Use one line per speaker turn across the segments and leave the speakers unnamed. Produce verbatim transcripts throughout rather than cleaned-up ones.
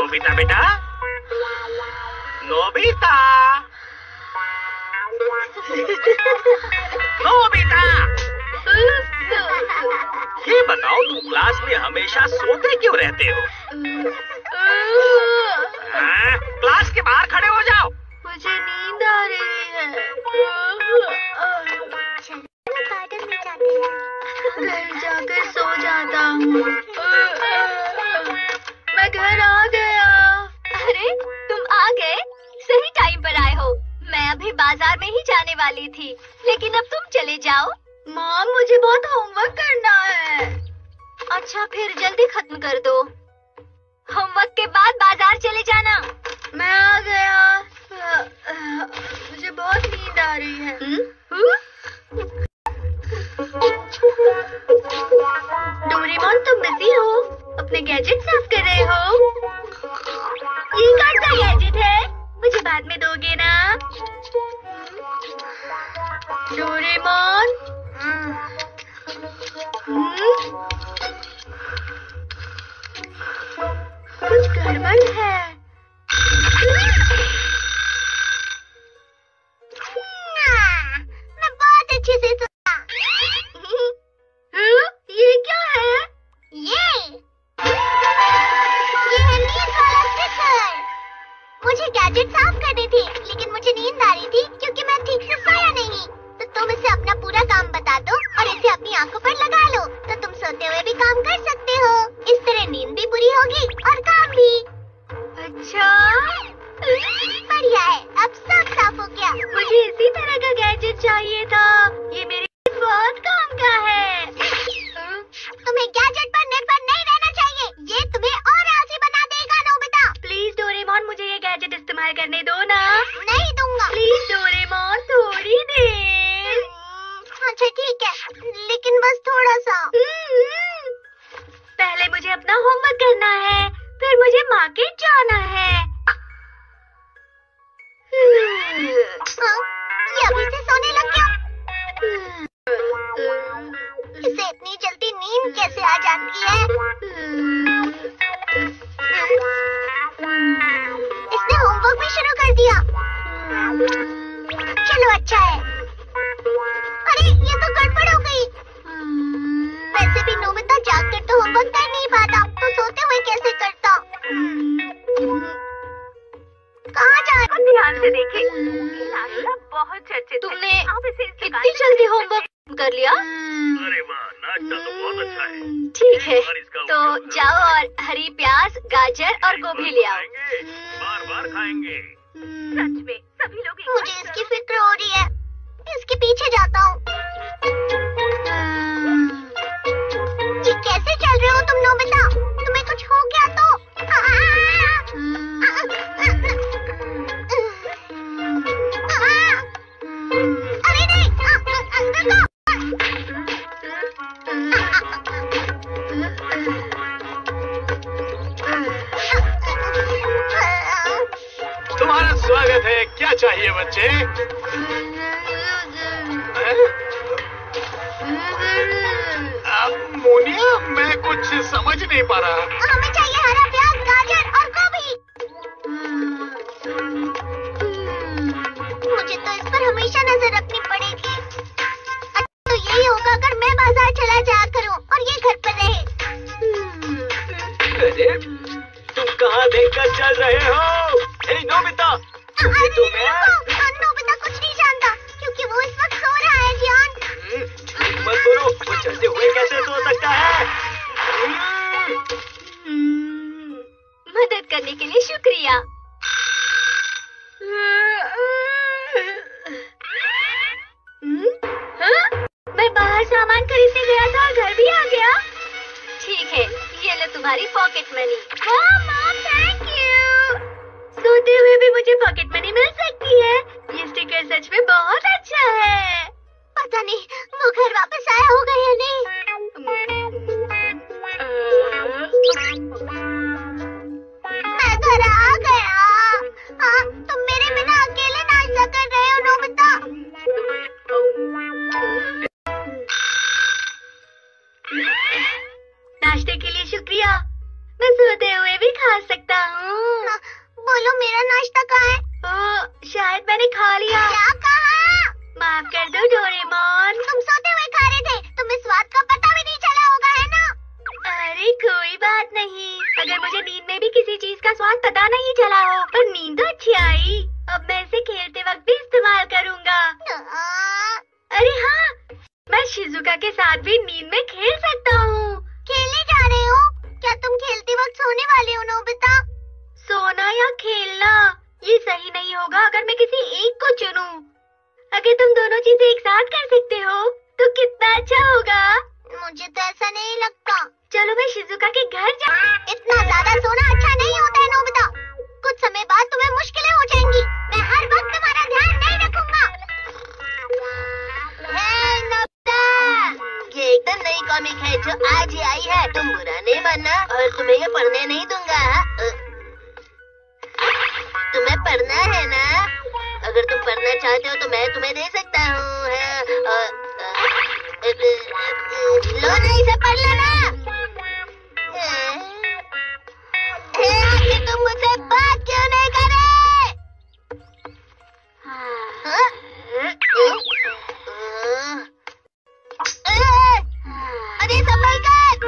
Nobita बेटा, Nobita, Nobita, ये बताओ तुम क्लास में हमेशा सोते क्यों रहते हो? हाँ, क्लास के बाहर खड़े हो जाओ।
मुझे नींद आ रही है। गार्डन में जाते हैं। घर जाकर सो जाता हूँ। मैं घर आ गया।
अरे तुम आ गए, सही टाइम पर आए हो। मैं अभी बाजार में ही जाने वाली थी, लेकिन अब तुम चले जाओ।
माँ, मुझे बहुत होमवर्क करना है।
अच्छा, फिर जल्दी खत्म कर दो। होमवर्क के बाद बाजार चले जाना।
मैं आ गया। मुझे बहुत नींद आ रही है। डोरेमोन, तुम बिजी हो? अपने गैजेट साफ कर रहे हो? ये कौन सा गैजेट है? मुझे बाद में दोगे ना? डोरेमोन? कुछ गड़बड़ है। मैं बहुत अच्छे से सोचा। ये क्या है? ये ये है नींद वाला स्टिकर। मुझे गैजेट साफ करनी थी, लेकिन मुझे नींद आ रही थी क्योंकि मैं ठीक से सोया नहीं। तो तुम इसे अपना पूरा काम बता दो और इसे अपनी आंखों पर लगा लो, तो तुम सोते हुए भी काम कर सकते हो। इस तरह नींद भी पूरी होगी और काम भी।
अच्छा,
बढ़िया है, अब सब साफ हो गया। मुझे इसी तरह का गैजेट चाहिए था। ये मेरे बहुत काम का है। तुम्हें गैजेट पर निर्भर नहीं रहना चाहिए। ये तुम्हें और आलसी बना देगा नोबिता। प्लीज डोरेमोन, मुझे ये गैजेट इस्तेमाल करने दो ना। नहीं दूंगा। प्लीज डोरेमोन, थोड़ी देर। अच्छा ठीक है, लेकिन बस थोड़ा सा। पहले मुझे अपना होमवर्क करना है, फिर मुझे मार्केट जाना है। हाँ, ये अभी से सोने लग गया। इसे इतनी जल्दी नींद कैसे आ जाती है? इसने होमवर्क भी शुरू कर दिया। चलो अच्छा है। अरे ये तो गड़बड़ हो गई। वैसे भी नोबिता जागकर तो होमवर्क कर नहीं पाता, तो सोते हुए कैसे करता? कहाँ जा रहे?
ध्यान से देखें, नाश्ता बहुत चर्चित।
तुमने
इतनी जल्दी होमवर्क कर लिया?
अरे वाह, नाश्ता तो बहुत अच्छा है।
ठीक है, तो जाओ और हरी प्याज, गाजर और गोभी ले आओ।
बार बार खाएंगे।
सच में सभी लोग।
मुझे इसकी फिक्र हो रही है, इसके पीछे जाता हूँ। ये कैसे चल रहे हो तुम नोबिता? तुम्हें कुछ हो गया तो? अरे नहीं, अंदर का।
तुम्हारा स्वागत है। क्या चाहिए बच्चे? मोनिया, मैं कुछ समझ नहीं पा रहा।
हमें चाहिए हरा प्याज, गाजर और गोभी। मुझे तो इस पर हमेशा नजर रखनी पड़ेगी। तो यही होगा अगर मैं बाजार चला जाया करूं और ये घर पर रहे।
अरे तुम कहाँ देखकर चल रहे हो? ए नोबिता,
नोबिता कुछ नहीं जानता क्योंकि वो इस वक्त सो रहा है। ध्यान
मत करो, वो चलते हुए कैसे सो सकता है?
मदद करने के लिए शुक्रिया।
हाँ? मैं बाहर सामान खरीदने गया था और घर भी आ गया।
ठीक है, ये लो तुम्हारी पॉकेट मनी।
हाँ मॉम, थैंक यू। सोते हुए भी मुझे पॉकेट मनी मिल सकती है। ये स्टिकर सच में बहुत अच्छा है। पता नहीं वो घर वापस आया होगा या नहीं। मैं घर आ गया। हाँ, तुम मेरे बिना अकेले नाश्ता कर रहे हो नोबिता। नाश्ते के लिए शुक्रिया।
मैं सोते हुए भी खा सकता हूँ।
बोलो मेरा नाश्ता कहाँ है?
ओ, शायद मैंने खा लिया।
क्या कहा?
माफ कर दो डोरेमोन।
तुम सोते हुए खा रहे थे, तुम्हें स्वाद का पता भी नहीं चला होगा, है ना?
अरे कोई बात नहीं, अगर मुझे नींद में भी किसी चीज का स्वाद पता नहीं चला हो, पर नींद तो अच्छी आई। अब मैं इसे खेलते वक्त भी इस्तेमाल करूँगा। अरे हाँ, मैं शिजुका के साथ भी नींद में खेल सकता हूँ।
खेलने जा रहे हो? क्या तुम खेलते वक्त सोने वाले हो नोबिता?
सोना या खेलना, ये सही नहीं होगा अगर मैं किसी एक को चुनूं। अगर तुम दोनों चीजें एक साथ कर सकते हो तो कितना अच्छा होगा।
मुझे तो ऐसा नहीं लगता।
चलो मैं शिजुका के घर जा।
इतना ज्यादा सोना अच्छा नहीं होता है नोबिता। कुछ समय बाद तुम्हें मुश्किलें हो जाएंगी। मैं हर वक्त तुम्हारा ध्यान नहीं रखूंगा।
हे नोबिता, ये एकदम नई कॉमिक है जो आज ही आई है। तुम बुरा नहीं मानना और तुम्हें ये पढ़ने नहीं दूंगा। तुम्हें पढ़ना है ना? अगर तुम पढ़ना चाहते हो तो मैं तुम्हें दे सकता हूँ। लो ना, इसे पढ़ लेना। आखिर तुम मुझसे बात क्यों नहीं कर रहे? अरे संभल कर।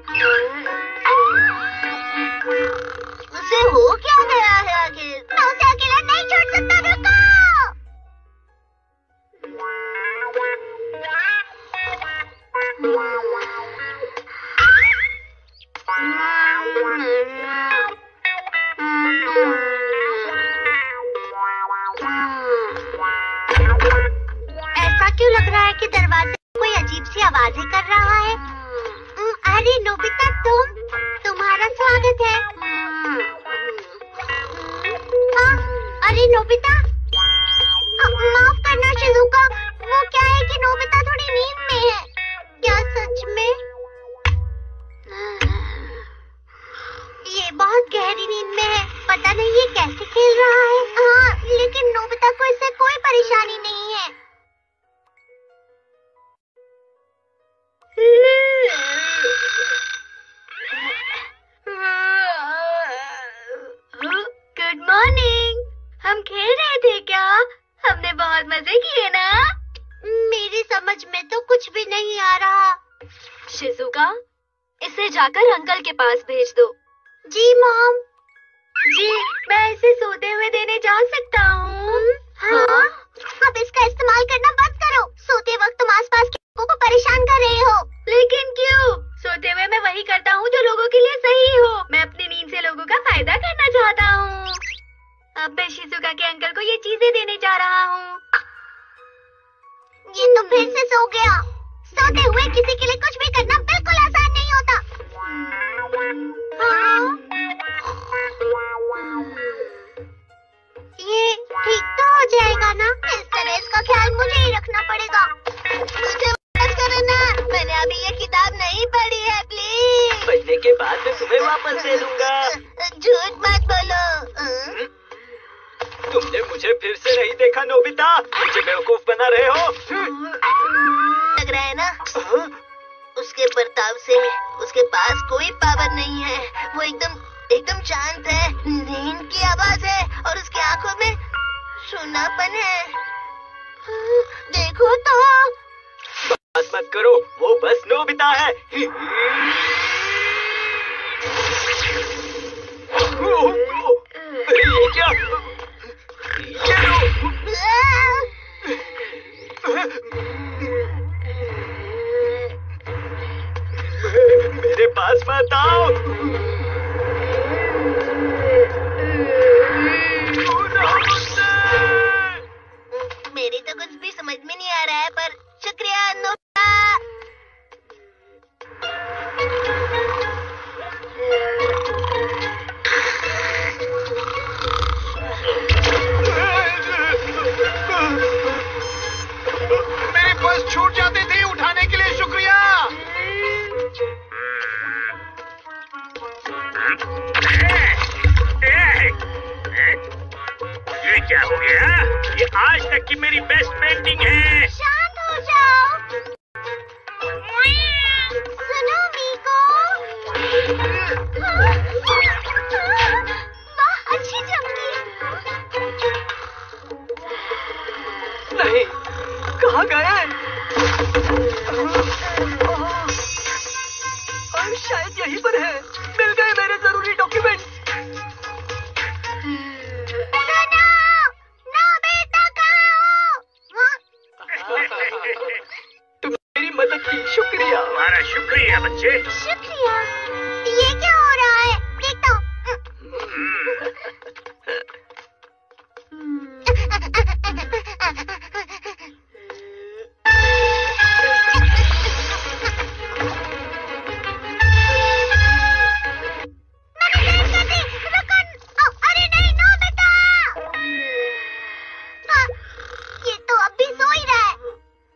उसे हो क्या गया है आखिर?
मैं उसे अकेला नहीं छोड़ सकता। रुको। ऐसा क्यों लग रहा है कि दरवाजे कोई अजीब सी आवाजें कर रहा है? अरे नोबिता, तुम तुम्हारा स्वागत है। हाँ, अरे नोबिता, माफ करना शिजुका, वो क्या है कि नोबिता थोड़ी नींद में है। क्या सच में? ये बहुत गहरी नींद में है, पता नहीं ये कैसे खेल रहा है। हाँ, लेकिन नोबिता को इससे कोई परेशानी नहीं है।
Good morning. हम खेल रहे थे क्या? हमने बहुत मजे किए ना?
मेरी समझ में तो कुछ भी नहीं आ रहा।
शिजुका, इसे जाकर अंकल के पास भेज दो।
जी मॉम।
जी, मैं इसे सोते हुए देने जा सकता हूँ।
हाँ? अब इसका इस्तेमाल करना बंद करो। सोते वक्त तुम आसपास के लोगों को परेशान कर रहे हो।
लेकिन क्यों? सोते हुए मैं वही करता हूँ जो लोगों के लिए सही हो। मैं अपनी नींद से लोगों का फायदा करना चाहता हूँ। अब मैं शिजुका के अंकल को ये चीजें देने जा रहा हूँ।
ये तो फिर से सो गया। सोते हुए किसी के लिए कुछ भी करना बिल्कुल आसान नहीं होता। हाँ? ये ठीक तो हो जाएगा ना? इस तरह इसका ख्याल मुझे ही रखना पड़ेगा।
मुझे मदद करो ना, मैंने अभी ये किताब नहीं पढ़ी है। प्लीज।
पढ़ने के बाद मैं तुम्हें वापस दे दूंगा।
झूठ मत बोलो।
तुमने मुझे फिर से नहीं देखा नोबिता? मुझे बेवकूफ बना रहे हो?
लग रहा है ना उसके बर्ताव से उसके पास कोई पावर नहीं है। वो एकदम एकदम शांत है। नींद की आवाज है और उसकी आंखों में सुनापन है। देखो तो।
बात मत करो, वो बस नोबिता है। ये क्या? मेरे पास मत आओ।
मेरी तो कुछ भी समझ में नहीं आ रहा है, पर शुक्रिया नोबिता।
मेरे पर्स छूट जाते थे, उठाने के लिए शुक्रिया।
कहाँ गए? और शायद यहीं पर है। मिल गए मेरे जरूरी डॉक्यूमेंट। तुम मेरी मदद की शुक्रिया।
तुम्हारा शुक्रिया बच्चे।
शुक्रिया।